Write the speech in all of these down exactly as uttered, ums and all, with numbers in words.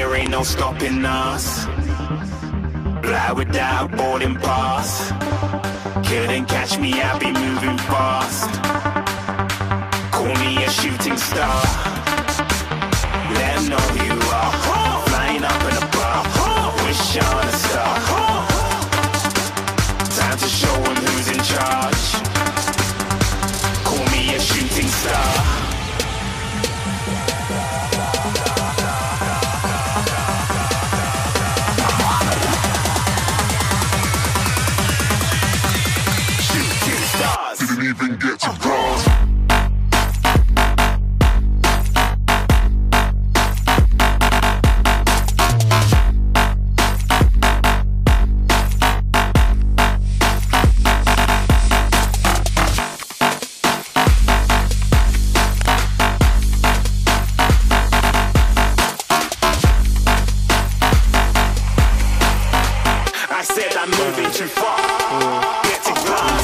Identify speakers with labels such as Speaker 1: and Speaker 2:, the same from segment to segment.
Speaker 1: there ain't no stopping us. Fly without boarding pass. Couldn't catch me, I'll be moving fast. Call me a shooting star. Let 'em know who you are. Flying up in a bar. Wish on a star. Time to show 'em who's in charge. Call me a shooting star.
Speaker 2: Didn't even get to cross.
Speaker 1: I said I'm moving too far. Get to glass.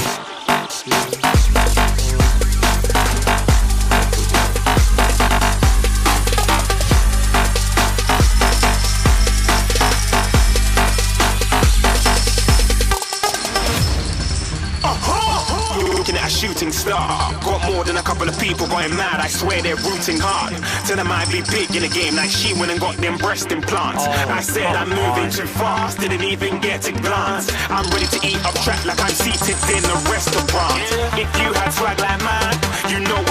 Speaker 1: Looking at a shooting star. Got more than a couple of people going mad. I swear they're rooting hard. Tell them I'd be big in the game like she went and got them breast implants. I said I'm moving too fast, didn't even get to glance. I'm ready to eat up track like I'm seated in a restaurant. If you had swag like mine, you know